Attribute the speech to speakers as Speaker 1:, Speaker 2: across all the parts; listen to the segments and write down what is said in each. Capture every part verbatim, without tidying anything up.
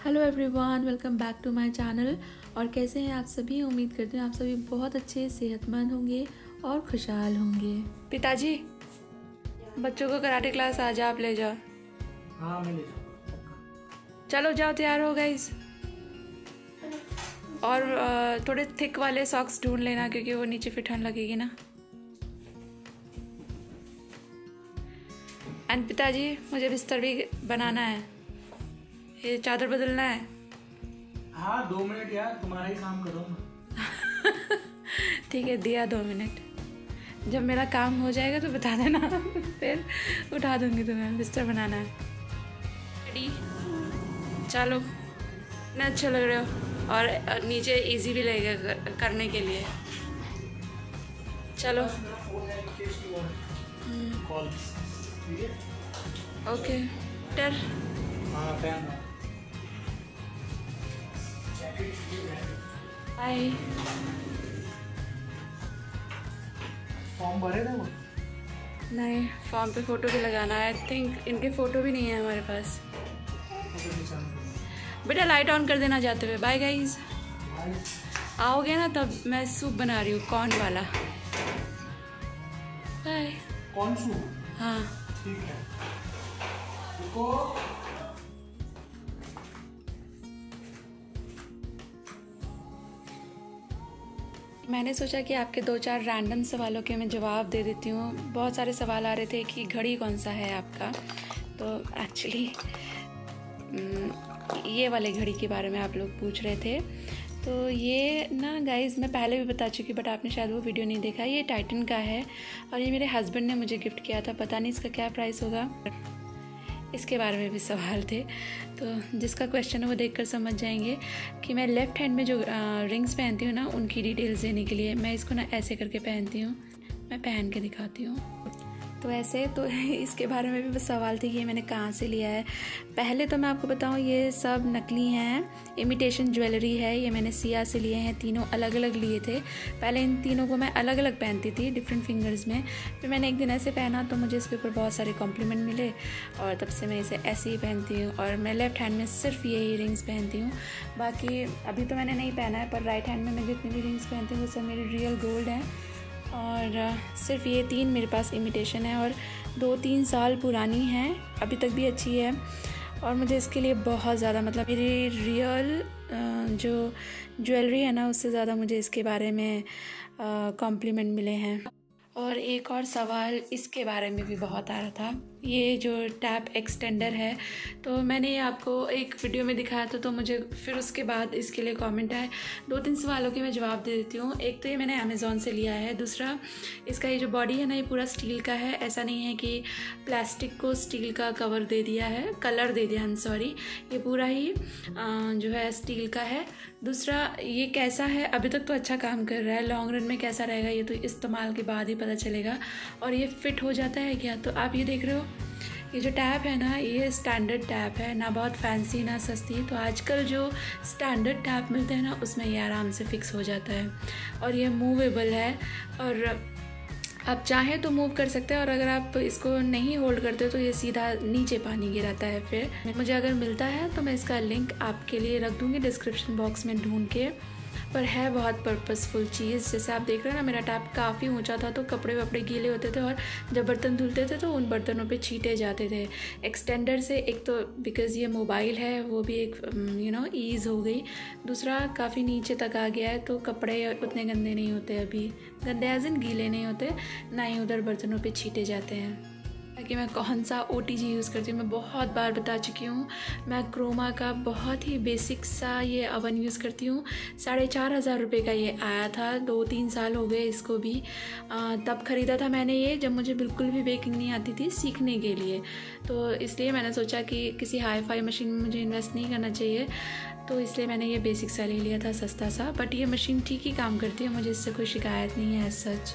Speaker 1: Hello everyone, welcome back to my channel. और कैसे हैं आप सभी? उम्मीद करती हूँ आप सभी बहुत अच्छे सेहतमंद होंगे और खुशहाल होंगे। पिताजी, बच्चों को कराटे क्लास आज आप ले जाओ।
Speaker 2: हाँ मैं ले जाऊँ।
Speaker 1: चलो जाओ, तैयार हो गाइस। और थोड़े थिक वाले सॉक्स ढूंढ लेना क्योंकि वो नीचे फिट होने लगेगी ना। एंड पिताजी, मुझे बिस्तर भी बनाना है, ये चादर बदलना है।
Speaker 2: हाँ दो मिनट यार, तुम्हारा ही काम करो मैं।
Speaker 1: ठीक है, दिया दो मिनट। जब मेरा काम हो जाएगा तो बता देना फिर उठा दूंगी तुम्हें। बिस्तर बनाना है। रेडी? चलो, इतना अच्छा लग रहे हो और नीचे इजी भी लगेगा करने के लिए। चलो ओके टर बाय।
Speaker 2: फॉर्म भरे थे वो?
Speaker 1: नहीं, फॉर्म पे फ़ोटो भी लगाना है। आई थिंक इनके फ़ोटो भी नहीं है हमारे पास। बेटा लाइट ऑन कर देना जाते हुए। Bye guys. आओगे ना तब मैं सूप बना रही हूँ, कॉर्न वाला। बाय।
Speaker 2: कौन सूप?
Speaker 1: हाँ
Speaker 2: ठीक है। देखो
Speaker 1: मैंने सोचा कि आपके दो चार रैंडम सवालों के मैं जवाब दे देती हूँ। बहुत सारे सवाल आ रहे थे कि घड़ी कौन सा है आपका, तो एक्चुअली ये वाले घड़ी के बारे में आप लोग पूछ रहे थे। तो ये ना गाइज़ मैं पहले भी बता चुकी, बट आपने शायद वो वीडियो नहीं देखा। ये टाइटन का है और ये मेरे हस्बैंड ने मुझे गिफ्ट किया था। पता नहीं इसका क्या प्राइस होगा। इसके बारे में भी सवाल थे, तो जिसका क्वेश्चन है वो देखकर समझ जाएंगे कि मैं लेफ़्ट हैंड में जो रिंग्स पहनती हूँ ना, उनकी डिटेल्स देने के लिए मैं इसको ना ऐसे करके पहनती हूँ। मैं पहन के दिखाती हूँ। तो ऐसे तो इसके बारे में भी बस सवाल थे कि ये मैंने कहाँ से लिया है। पहले तो मैं आपको बताऊँ, ये सब नकली हैं, इमिटेशन ज्वेलरी है। ये मैंने सिया से लिए हैं, तीनों अलग अलग लिए थे। पहले इन तीनों को मैं अलग अलग पहनती थी डिफरेंट फिंगर्स में। फिर मैंने एक दिन ऐसे पहना तो मुझे इसके ऊपर बहुत सारे कॉम्प्लीमेंट मिले और तब से मैं इसे ऐसे ही पहनती हूँ। और मैं लेफ़्ट हैंड में सिर्फ ये ही रिंग्स पहनती हूँ। बाकी अभी तो मैंने नहीं पहना है, पर राइट हैंड में मैं जितनी भी रिंग्स पहनती हूँ वो सब मेरी रियल गोल्ड हैं। और सिर्फ ये तीन मेरे पास इमिटेशन है और दो तीन साल पुरानी हैं, अभी तक भी अच्छी है। और मुझे इसके लिए बहुत ज़्यादा, मतलब मेरी रियल जो ज्वेलरी है ना, उससे ज़्यादा मुझे इसके बारे में कॉम्प्लीमेंट मिले हैं। और एक और सवाल इसके बारे में भी बहुत आ रहा था, ये जो टैप एक्सटेंडर है। तो मैंने ये आपको एक वीडियो में दिखाया था, तो मुझे फिर उसके बाद इसके लिए कमेंट आए। दो तीन सवालों के मैं जवाब दे देती हूँ। एक तो ये मैंने अमेज़ॉन से लिया है। दूसरा, इसका ये जो बॉडी है ना, ये पूरा स्टील का है। ऐसा नहीं है कि प्लास्टिक को स्टील का कवर दे दिया है, कलर दे दिया है, सॉरी। ये पूरा ही जो है स्टील का है। दूसरा, ये कैसा है, अभी तक तो अच्छा काम कर रहा है। लॉन्ग रन में कैसा रहेगा ये तो इस्तेमाल के बाद ही पता चलेगा। और ये फिट हो जाता है क्या, तो आप ये देख रहे हो, ये जो टैप है ना, ये स्टैंडर्ड टैप है, ना बहुत फैंसी ना सस्ती। तो आजकल जो स्टैंडर्ड टैप मिलते हैं ना, उसमें ये आराम से फिक्स हो जाता है। और ये मूवेबल है और आप चाहें तो मूव कर सकते हैं। और अगर आप इसको नहीं होल्ड करते तो ये सीधा नीचे पानी गिराता है। फिर मुझे अगर मिलता है तो मैं इसका लिंक आपके लिए रख दूँगी डिस्क्रिप्शन बॉक्स में ढूंढ के। पर है बहुत पर्पसफुल चीज़। जैसे आप देख रहे हैं ना, मेरा टैप काफ़ी ऊंचा था तो कपड़े वपड़े गीले होते थे और जब बर्तन धुलते थे तो उन बर्तनों पे छींटे जाते थे। एक्सटेंडर से एक तो बिकॉज़ ये मोबाइल है, वो भी एक यू नो ईज़ हो गई। दूसरा, काफ़ी नीचे तक आ गया है तो कपड़े उतने गंदे नहीं होते, अभी गंदे एज इन गीले नहीं होते, ना ही उधर बर्तनों पर छींटे जाते हैं। कि मैं कौन सा ओ टी जी यूज़ करती हूँ, मैं बहुत बार बता चुकी हूँ। मैं क्रोमा का बहुत ही बेसिक सा ये अवन यूज़ करती हूँ। साढ़े चार हज़ार रुपये का ये आया था, दो तीन साल हो गए इसको भी। आ, तब ख़रीदा था मैंने ये जब मुझे बिल्कुल भी बेकिंग नहीं आती थी, सीखने के लिए। तो इसलिए मैंने सोचा कि किसी हाई फाई मशीन में मुझे इन्वेस्ट नहीं करना चाहिए, तो इसलिए मैंने ये बेसिक सा ले लिया था, सस्ता सा। बट ये मशीन ठीक ही काम करती है, मुझे इससे कोई शिकायत नहीं है एज सच।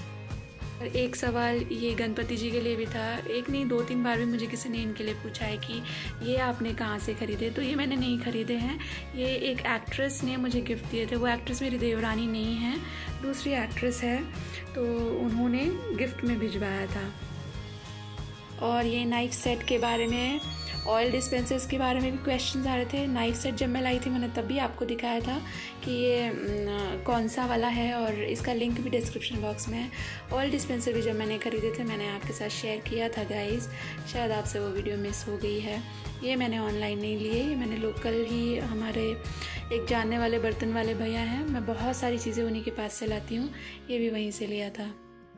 Speaker 1: और एक सवाल ये गणपति जी के लिए भी था। एक नहीं, दो तीन बार भी मुझे किसी ने इनके लिए पूछा है कि ये आपने कहाँ से ख़रीदे। तो ये मैंने नहीं ख़रीदे हैं, ये एक एक्ट्रेस ने मुझे गिफ्ट दिए थे। वो एक्ट्रेस मेरी देवरानी नहीं है, दूसरी एक्ट्रेस है, तो उन्होंने गिफ्ट में भिजवाया था। और ये नाइफ सेट के बारे में ऑयल डिस्पेंसर्स के बारे में भी क्वेश्चन आ रहे थे। नाइफ सेट जब मैं लाई थी मैंने तब भी आपको दिखाया था कि ये न, कौन सा वाला है, और इसका लिंक भी डिस्क्रिप्शन बॉक्स में है। ऑयल डिस्पेंसर भी जब मैंने ख़रीदे थे मैंने आपके साथ शेयर किया था गाइज़, शायद आपसे वो वीडियो मिस हो गई है। ये मैंने ऑनलाइन नहीं लिए, ये मैंने लोकल ही, हमारे एक जानने वाले बर्तन वाले भैया हैं, मैं बहुत सारी चीज़ें उन्हीं के पास से लाती हूँ, ये भी वहीं से लिया था।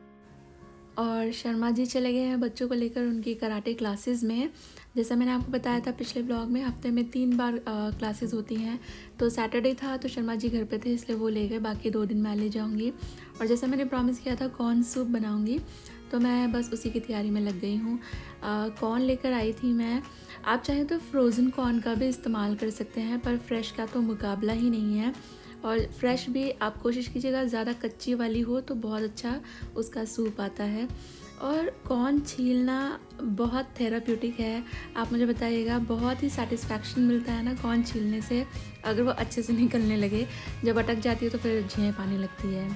Speaker 1: और शर्मा जी चले गए हैं बच्चों को लेकर उनकी कराटे क्लासेस में। जैसा मैंने आपको बताया था पिछले ब्लॉग में, हफ्ते में तीन बार क्लासेस होती हैं। तो सैटरडे था तो शर्मा जी घर पे थे इसलिए वो ले गए, बाकी दो दिन मैं ले जाऊंगी। और जैसा मैंने प्रॉमिस किया था कॉर्न सूप बनाऊंगी, तो मैं बस उसी की तैयारी में लग गई हूँ। कॉर्न लेकर आई थी मैं, आप चाहें तो फ्रोज़न कॉर्न का भी इस्तेमाल कर सकते हैं, पर फ्रेश का तो मुकाबला ही नहीं है। और फ्रेश भी आप कोशिश कीजिएगा ज़्यादा कच्ची वाली हो तो बहुत अच्छा उसका सूप आता है। और कॉर्न छीलना बहुत थेराप्यूटिक है, आप मुझे बताइएगा, बहुत ही सेटिस्फैक्शन मिलता है ना कॉर्न छीलने से, अगर वो अच्छे से निकलने लगे। जब अटक जाती है तो फिर झेप आने लगती है।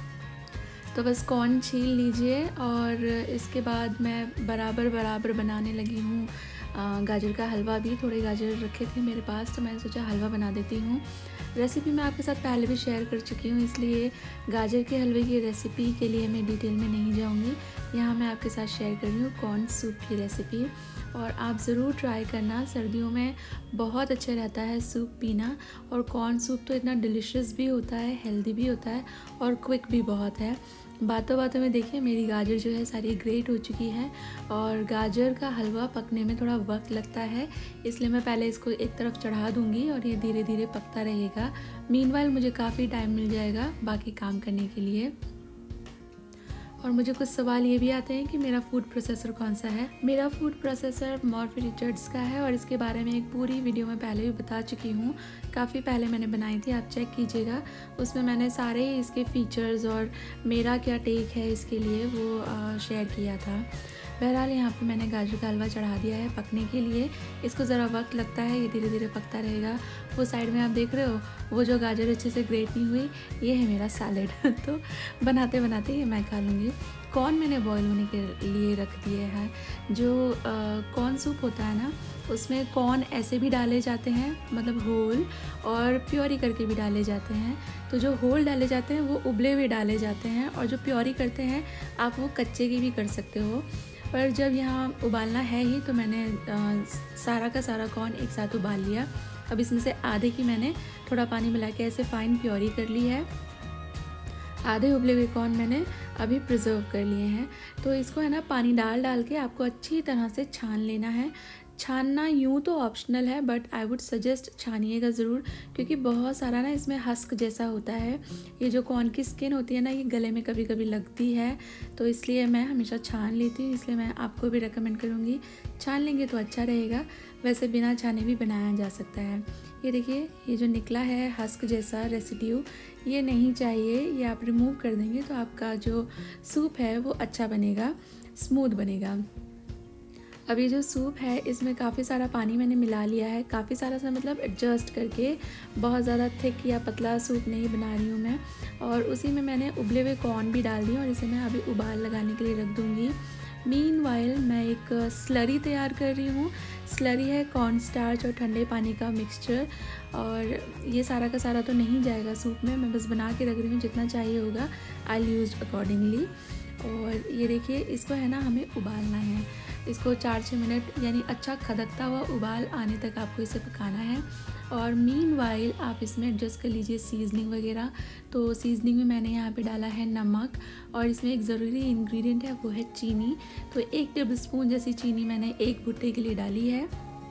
Speaker 1: तो बस कॉर्न छील लीजिए और इसके बाद मैं बराबर बराबर बनाने लगी हूँ गाजर का हलवा भी। थोड़े गाजर रखे थे मेरे पास तो मैंने सोचा हलवा बना देती हूँ। रेसिपी मैं आपके साथ पहले भी शेयर कर चुकी हूँ, इसलिए गाजर के हलवे की रेसिपी के लिए मैं डिटेल में नहीं जाऊँगी। यहाँ मैं आपके साथ शेयर कर रही हूँ कॉर्न सूप की रेसिपी, और आप ज़रूर ट्राई करना। सर्दियों में बहुत अच्छा रहता है सूप पीना, और कॉर्न सूप तो इतना डिलीशियस भी होता है, हेल्दी भी होता है और क्विक भी बहुत है। बातों बातों में देखिए मेरी गाजर जो है सारी ग्रेट हो चुकी है, और गाजर का हलवा पकने में थोड़ा वक्त लगता है, इसलिए मैं पहले इसको एक तरफ चढ़ा दूंगी और ये धीरे धीरे पकता रहेगा। मीनवाइल मुझे काफ़ी टाइम मिल जाएगा बाकी काम करने के लिए। और मुझे कुछ सवाल ये भी आते हैं कि मेरा फूड प्रोसेसर कौन सा है। मेरा फूड प्रोसेसर मॉर्फी रिचर्ड्स का है, और इसके बारे में एक पूरी वीडियो में पहले भी बता चुकी हूँ, काफ़ी पहले मैंने बनाई थी, आप चेक कीजिएगा। उसमें मैंने सारे इसके फीचर्स और मेरा क्या टेक है इसके लिए वो शेयर किया था। बहरहाल यहाँ पे मैंने गाजर का हलवा चढ़ा दिया है पकने के लिए। इसको ज़रा वक्त लगता है, ये धीरे धीरे पकता रहेगा। वो साइड में आप देख रहे हो वो जो गाजर अच्छे से ग्रेट नहीं हुई, ये है मेरा सैलेड तो बनाते बनाते ये मैं खा लूँगी। कॉर्न मैंने बॉईल होने के लिए रख दिए हैं। जो कॉर्न सूप होता है ना, उसमें कॉर्न ऐसे भी डाले जाते हैं, मतलब होल, और प्योरी करके भी डाले जाते हैं। तो जो होल डाले जाते हैं वो उबले हुए डाले जाते हैं, और जो प्योरी करते हैं आप वो कच्चे की भी कर सकते हो। पर जब यहाँ उबालना है ही तो मैंने आ, सारा का सारा कॉर्न एक साथ उबाल लिया। अब इसमें से आधे की मैंने थोड़ा पानी मिला के ऐसे फाइन प्योरी कर ली है, आधे उबले हुए कॉर्न मैंने अभी प्रिजर्व कर लिए हैं। तो इसको है ना पानी डाल डाल के आपको अच्छी तरह से छान लेना है। छानना यूँ तो ऑप्शनल है, बट आई वुड सजेस्ट छानिएगा ज़रूर, क्योंकि बहुत सारा ना इसमें हस्क जैसा होता है। ये जो कॉर्न की स्किन होती है ना, ये गले में कभी कभी लगती है, तो इसलिए मैं हमेशा छान लेती हूँ। इसलिए मैं आपको भी रेकमेंड करूँगी, छान लेंगे तो अच्छा रहेगा। वैसे बिना छाने भी बनाया जा सकता है। ये देखिए ये जो निकला है हस्क जैसा रेसिड्यू, ये नहीं चाहिए, ये आप रिमूव कर देंगे तो आपका जो सूप है वो अच्छा बनेगा, स्मूथ बनेगा। अब ये जो सूप है इसमें काफ़ी सारा पानी मैंने मिला लिया है, काफ़ी सारा सा मतलब एडजस्ट करके, बहुत ज़्यादा थिक या पतला सूप नहीं बना रही हूँ मैं। और उसी में मैंने उबले हुए कॉर्न भी डाल दिए और इसे मैं अभी उबाल लगाने के लिए रख दूँगी। मीनवाइल मैं एक स्लरी तैयार कर रही हूँ। स्लरी है कॉर्न स्टार्च और ठंडे पानी का मिक्सचर, और ये सारा का सारा तो नहीं जाएगा सूप में, मैं बस बना के रख रही हूँ, जितना चाहिए होगा आई यूज अकॉर्डिंगली। और ये देखिए इसको है ना हमें उबालना है, इसको चार छः मिनट यानी अच्छा खदकता हुआ उबाल आने तक आपको इसे पकाना है। और मीनवाइल आप इसमें एडजस्ट कर लीजिए सीजनिंग वगैरह। तो सीजनिंग में मैंने यहाँ पे डाला है नमक, और इसमें एक ज़रूरी इंग्रेडिएंट है वो है चीनी। तो एक टेबलस्पून जैसी चीनी मैंने एक भुट्टे के लिए डाली है।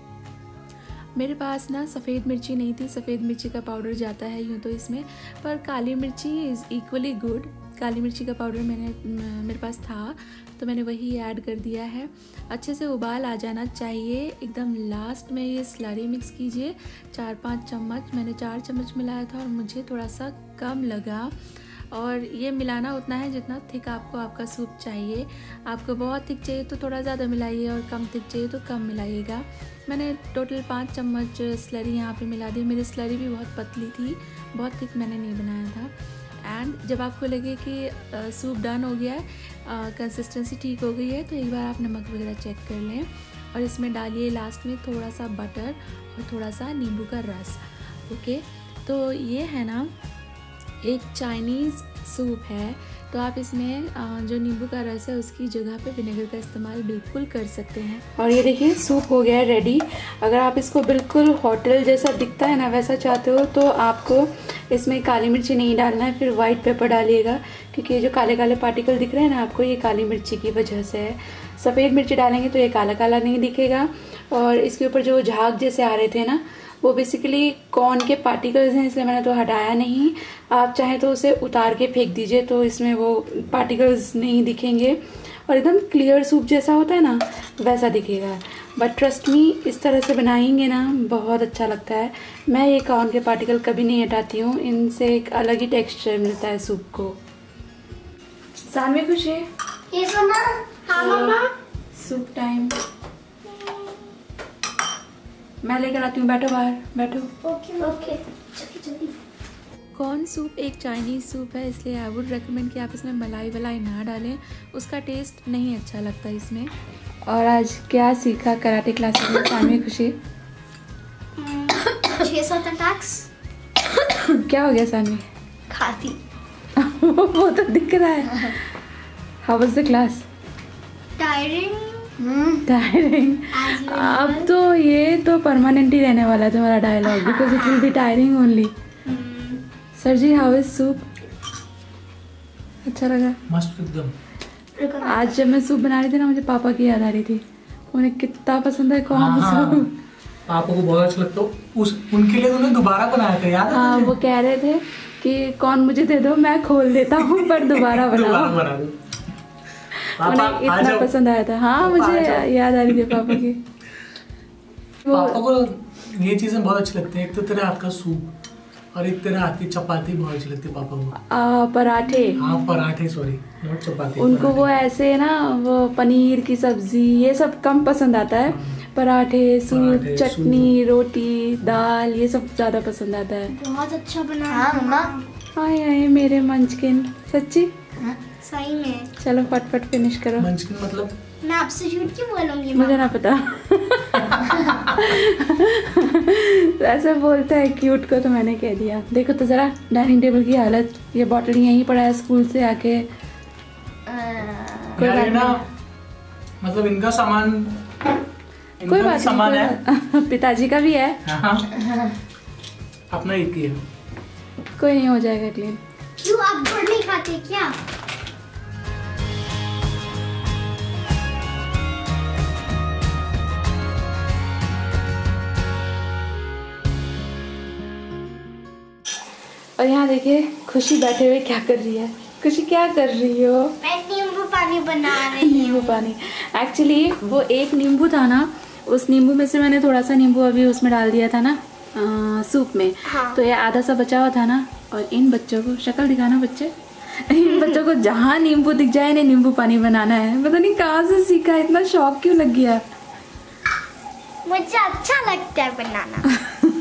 Speaker 1: मेरे पास ना सफ़ेद मिर्ची नहीं थी, सफ़ेद मिर्ची का पाउडर जाता है यूँ तो इसमें, पर काली मिर्ची इज़ इक्वली गुड। काली मिर्ची का पाउडर मैंने मेरे पास था तो मैंने वही ऐड कर दिया है। अच्छे से उबाल आ जाना चाहिए, एकदम लास्ट में ये स्लरी मिक्स कीजिए, चार पाँच चम्मच, मैंने चार चम्मच मिलाया था और मुझे थोड़ा सा कम लगा। और ये मिलाना उतना है जितना थिक आपको आपका सूप चाहिए। आपको बहुत थिक चाहिए तो थोड़ा ज़्यादा मिलाइए, और कम थिक चाहिए तो कम मिलाइएगा। मैंने टोटल पाँच चम्मच स्लरी यहाँ पे मिला दी। मेरी स्लरी भी बहुत पतली थी, बहुत थिक मैंने नहीं बनाया था। एंड जब आपको लगे कि सूप डन हो गया है, कंसिस्टेंसी ठीक हो गई है, तो एक बार आप नमक वगैरह चेक कर लें। और इसमें डालिए लास्ट में थोड़ा सा बटर और थोड़ा सा नींबू का रस। ओके, तो ये है ना एक चाइनीज़ सूप है, तो आप इसमें जो नींबू का रस है उसकी जगह पे विनेगर का इस्तेमाल बिल्कुल कर सकते हैं। और ये देखिए सूप हो गया है रेडी। अगर आप इसको बिल्कुल होटल जैसा दिखता है ना वैसा चाहते हो तो आपको इसमें काली मिर्ची नहीं डालना है, फिर वाइट पेपर डालिएगा, क्योंकि ये जो काले काले पार्टिकल दिख रहे हैं ना आपको, ये काली मिर्ची की वजह से है। सफ़ेद मिर्ची डालेंगे तो ये काला काला नहीं दिखेगा। और इसके ऊपर जो झाग जैसे आ रहे थे ना वो बेसिकली कॉर्न के पार्टिकल्स हैं, इसलिए मैंने तो हटाया नहीं। आप चाहें तो उसे उतार के फेंक दीजिए तो इसमें वो पार्टिकल्स नहीं दिखेंगे और एकदम क्लियर सूप जैसा होता है ना वैसा दिखेगा। बट ट्रस्ट मी, इस तरह से बनाएंगे ना बहुत अच्छा लगता है। मैं ये कॉर्न के पार्टिकल कभी नहीं हटाती हूँ, इनसे एक अलग ही टेक्सचर मिलता है सूप को। सानवी खुश है?
Speaker 3: ये सुना? हाँ मम्मा।
Speaker 1: सूप टाइम मैं लेकर आती हूँ, बैठो बाहर बैठो।
Speaker 3: ओके ओके, जल्दी जल्दी।
Speaker 1: कॉर्न सूप एक चाइनीज़ सूप है, इसलिए आई वुड रेकमेंड कि आप इसमें मलाई वलाई ना डालें, उसका टेस्ट नहीं अच्छा लगता इसमें। और आज क्या सीखा कराटे क्लासेस में सानवी खुशी?
Speaker 3: छह सात अटैक्स।
Speaker 1: क्या हो गया सानवी?
Speaker 3: खाती।
Speaker 1: वो तो दिख रहा है। How was the class?
Speaker 3: Tiring.
Speaker 1: Tiring. अब तो ये तो परमानेंट ही रहने वाला है तुम्हारा dialogue, because it will be tiring only. Sir जी, हाउ इज सूप? अच्छा लगा?
Speaker 2: मस्त एकदम।
Speaker 1: आज जब मैं सूप बना रही थी ना मुझे पापा की याद आ रही थी, उन्हें कितना पसंद है कॉर्न सूप।
Speaker 2: पापा को बहुत अच्छा लगता है, उस उनके लिए उन्होंने दोबारा बनाया था, याद है?
Speaker 1: हाँ, वो कह रहे थे कि कौन मुझे दे दो, मैं खोल देता हूँ पर दोबारा बनाओ।
Speaker 2: बना दो।
Speaker 1: उन्हें इतना पसंद आया था। हाँ, मुझे याद आ रही थी पापा की।
Speaker 2: पापा को ये चीजें बहुत अच्छी लगती हैं, एक तो तेरे हाथ का सूप और एक तेरे हाथ की चपाती बहुत अच्छी लगती है पापा को।
Speaker 1: आ, पराठे।
Speaker 2: हाँ पराठे, सॉरी नॉट चपाती।
Speaker 1: उनको वो ऐसे ना वो पनीर की सब्जी ये सब कम पसंद आता है, पराठे, सूप, चटनी, रोटी, दाल ये सब ज्यादा पसंद आता है।
Speaker 3: बहुत अच्छा बना। हाँ मम्मा।
Speaker 1: आए आए मेरे मंचकिन, सच्ची
Speaker 3: सही में।
Speaker 1: चलो फटफट फिनिश करो।
Speaker 2: मंचकिन मतलब?
Speaker 3: मैं आपसे झूठ क्यों बोलूंगी?
Speaker 1: मुझे ना पता। ऐसे बोलता है क्यूट को, तो मैंने कह दिया। देखो तो जरा डाइनिंग टेबल की हालत, ये बॉटल यहीं पड़ा है स्कूल से आके।
Speaker 2: कोई बात ना, मतलब इनका सामान
Speaker 1: कोई बात सामान है, पिताजी का भी है।
Speaker 2: हाँ। अपना एक ही है,
Speaker 1: कोई नहीं, हो जाएगा क्लीन।
Speaker 3: क्यों आप गुड़ नहीं खाते क्या?
Speaker 1: और यहाँ देखिए खुशी बैठे हुए क्या कर रही है। खुशी क्या कर रही हो?
Speaker 3: मैं नींबू पानी बना रही हूँ।
Speaker 1: नींबू पानी। एक्चुअली वो एक नींबू था ना, उस नींबू में से मैंने थोड़ा सा नींबू अभी उसमें डाल दिया था ना आ, सूप में। हाँ। तो ये आधा सा बचा हुआ था ना। और इन बच्चों को शक्ल दिखाना बच्चे, इन बच्चों को जहाँ नींबू दिख जाए इन्हें नींबू पानी बनाना है। पता नहीं कहाँ से सीखा, इतना शौक क्यों लग गया?
Speaker 3: मुझे अच्छा लगता है बनाना।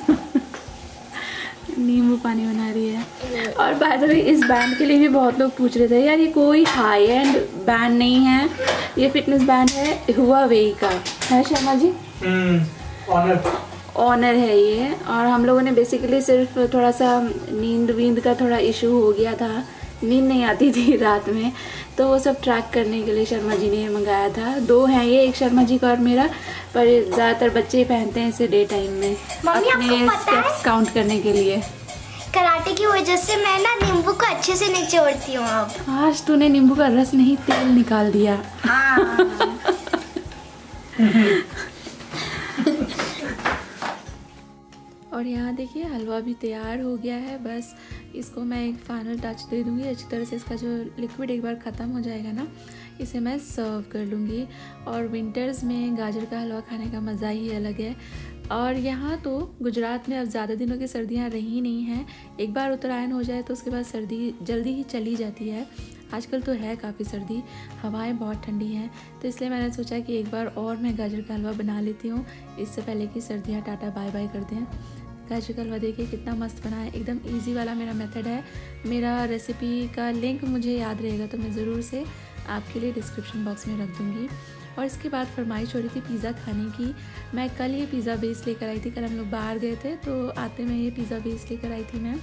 Speaker 1: नींबू पानी बना रही है। और बाय द वे इस बैंड के लिए भी बहुत लोग पूछ रहे थे, यार ये कोई हाई एंड बैंड नहीं है, ये फिटनेस बैंड है हुआवे का, है शर्मा जी?
Speaker 2: ऑनर
Speaker 1: ऑनर है ये। और हम लोगों ने बेसिकली सिर्फ थोड़ा सा नींद वींद का थोड़ा इशू हो गया था, नींद नहीं आती थी रात में, तो वो सब ट्रैक करने के लिए शर्मा जी ने मंगाया था। दो हैं ये, एक शर्मा जी का और मेरा, पर ज़्यादातर बच्चे ही पहनते हैं इसे डे टाइम में अपने स्टेप्स काउंट करने के लिए।
Speaker 3: कराटे की वजह से मैं ना नींबू को अच्छे से निचोड़ती हूँ अब।
Speaker 1: आज तूने नींबू का रस नहीं तेल निकाल दिया।
Speaker 3: हाँ।
Speaker 1: और यहाँ देखिए हलवा भी तैयार हो गया है, बस इसको मैं एक फाइनल टच दे दूँगी अच्छी तरह से। इसका जो लिक्विड एक बार ख़त्म हो जाएगा ना, इसे मैं सर्व कर लूँगी। और विंटर्स में गाजर का हलवा खाने का मज़ा ही अलग है। और यहाँ तो गुजरात में अब ज़्यादा दिनों की सर्दियाँ रही नहीं हैं, एक बार उत्तरायण हो जाए तो उसके बाद सर्दी जल्दी ही चली जाती है। आजकल तो है काफ़ी सर्दी, हवाएं बहुत ठंडी हैं, तो इसलिए मैंने सोचा कि एक बार और मैं गाजर का हलवा बना लेती हूँ, इससे पहले कि सर्दियाँ टाटा बाय बाय कर दें। गाजर का हलवा देखिए कितना मस्त बना है, एकदम इजी वाला मेरा मेथड है। मेरा रेसिपी का लिंक मुझे याद रहेगा तो मैं ज़रूर से आपके लिए डिस्क्रिप्शन बॉक्स में रख दूँगी। और इसके बाद फरमाइश हो रही थी पिज़्ज़ा खाने की। मैं कल ये पिज़्ज़ा बेस लेकर आई थी, कल हम लोग बाहर गए थे तो आते में ये पिज़्ज़ा बेस लेकर आई थी मैं।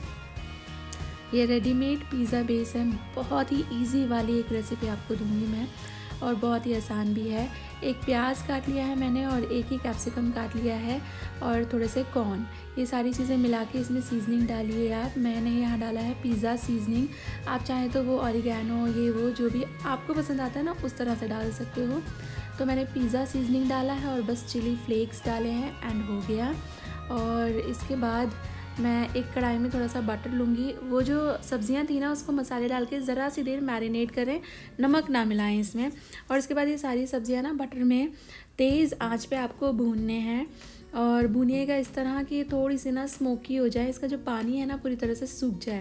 Speaker 1: ये रेडीमेड पिज़्ज़ा बेस है, बहुत ही इजी वाली एक रेसिपी आपको दूंगी मैं, और बहुत ही आसान भी है। एक प्याज काट लिया है मैंने और एक ही कैप्सिकम काट लिया है और थोड़े से कॉर्न, ये सारी चीज़ें मिला के इसमें सीजनिंग डालिए आप। मैंने यहाँ डाला है पिज़्ज़ा सीजनिंग, आप चाहें तो वो ऑरिगैनो ये वो जो भी आपको पसंद आता है ना उस तरह से डाल सकते हो। तो मैंने पिज़्ज़ा सीजनिंग डाला है और बस चिली फ्लेक्स डाले हैं एंड हो गया। और इसके बाद मैं एक कढ़ाई में थोड़ा सा बटर लूँगी। वो जो सब्जियां थी ना उसको मसाले डाल के ज़रा सी देर मैरिनेट करें, नमक ना मिलाएं इसमें। और इसके बाद ये सारी सब्जियां ना बटर में तेज़ आंच पे आपको भूनने हैं, और भूनिएगा इस तरह कि थोड़ी सी ना स्मोकी हो जाए, इसका जो पानी है ना पूरी तरह से सूख जाए।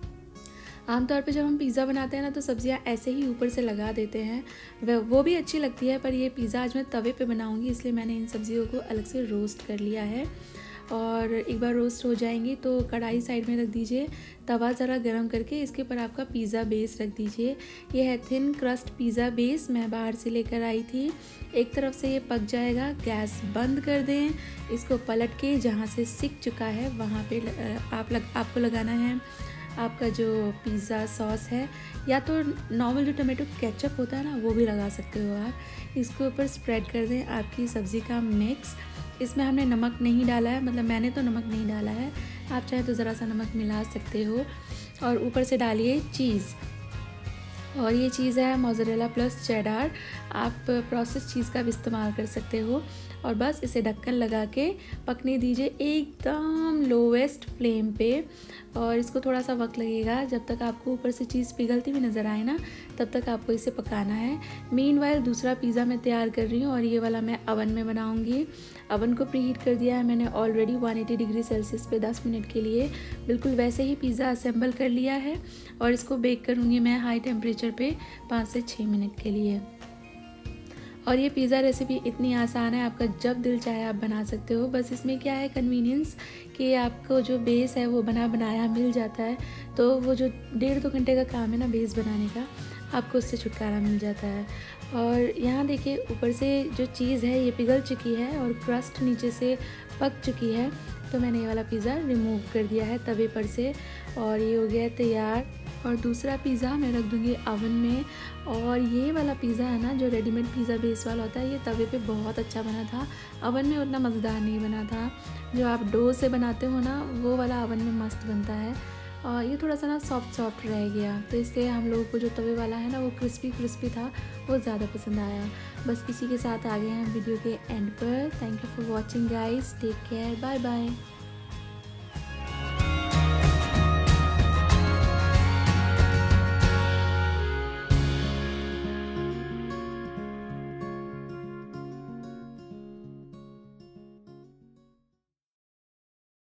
Speaker 1: आमतौर पे जब हम पिज़्ज़ा बनाते हैं ना तो सब्जियां ऐसे ही ऊपर से लगा देते हैं, वह वो भी अच्छी लगती है, पर ये पिज़्ज़ा आज मैं तवे पे बनाऊंगी इसलिए मैंने इन सब्जियों को अलग से रोस्ट कर लिया है। और एक बार रोस्ट हो जाएंगी तो कढ़ाई साइड में रख दीजिए, तवा ज़रा गरम करके इसके ऊपर आपका पिज़्ज़ा बेस रख दीजिए। ये है थिन क्रस्ट पिज़्ज़ा बेस, मैं बाहर से लेकर आई थी। एक तरफ से ये पक जाएगा, गैस बंद कर दें, इसको पलट के जहाँ से सिक चुका है वहाँ पे आप लग, आपको लगाना है आपका जो पिज़्ज़ा सॉस है, या तो नॉर्मल जो टमाटो केचप होता है ना वो भी लगा सकते हो आप। इसके ऊपर स्प्रेड कर दें आपकी सब्ज़ी का मिक्स। इसमें हमने नमक नहीं डाला है, मतलब मैंने तो नमक नहीं डाला है, आप चाहे तो ज़रा सा नमक मिला सकते हो। और ऊपर से डालिए चीज़, और ये चीज़ है मोज़रेला प्लस चेडार, आप प्रोसेस चीज़ का भी इस्तेमाल कर सकते हो। और बस इसे ढक्कन लगा के पकने दीजिए एकदम लोवेस्ट फ्लेम पे, और इसको थोड़ा सा वक्त लगेगा, जब तक आपको ऊपर से चीज़ पिघलती हुई नज़र आए ना तब तक आपको इसे पकाना है। मीनवाइल दूसरा पिज़्ज़ा मैं तैयार कर रही हूँ और ये वाला मैं अवन में बनाऊँगी। अवन को प्रीहीट कर दिया है मैंने ऑलरेडी एक सौ अस्सी डिग्री सेल्सियस पे दस मिनट के लिए, बिल्कुल वैसे ही पिज़्ज़ा असेंबल कर लिया है, और इसको बेक करूँगी मैं हाई टेम्परेचर पे पाँच से छः मिनट के लिए। और ये पिज़्ज़ा रेसिपी इतनी आसान है, आपका जब दिल चाहे आप बना सकते हो। बस इसमें क्या है कन्वीनियंस कि आपको जो बेस है वो बना बनाया मिल जाता है, तो वो जो डेढ़ दो घंटे का काम है ना बेस बनाने का, आपको उससे छुटकारा मिल जाता है। और यहाँ देखिए ऊपर से जो चीज़ है ये पिघल चुकी है और क्रस्ट नीचे से पक चुकी है, तो मैंने ये वाला पिज़्ज़ा रिमूव कर दिया है तवे पर से, और ये हो गया है तैयार। और दूसरा पिज़्ज़ा मैं रख दूँगी अवन में। और ये वाला पिज़्ज़ा है ना जो रेडीमेड पिज़्ज़ा बेस वाला होता है, ये तवे पे बहुत अच्छा बना था, अवन में उतना मज़ेदार नहीं बना था। जो आप डो से बनाते हो ना वो वाला अवन में मस्त बनता है, और ये थोड़ा सा ना सॉफ्ट सॉफ्ट रह गया, तो इसलिए हम लोगों को जो तवे वाला है ना वो क्रिस्पी क्रिस्पी था, वो ज़्यादा पसंद आया। बस इसी के साथ आ गए हैं वीडियो के एंड पर। Thank you for watching guys, take care, bye bye.